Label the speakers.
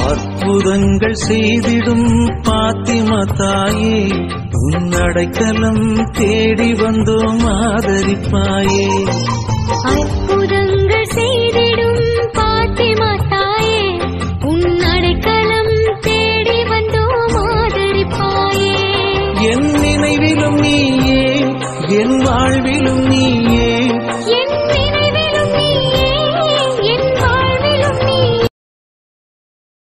Speaker 1: அற்புதங்கள் செய்திடும் பாத்திமா தாயே, உன் அடைக்கலம் தேடி வந்தோம் ஆதரிப்பாயே.
Speaker 2: அற்புதங்கள் செய்திடும் பாத்திமா தாயே, உன் அடைக்கலம் தேடி வந்தோம் ஆதரிப்பாயே.
Speaker 1: என் நினைவிலும் நீயே, என் வாழ்விலும் நீயே,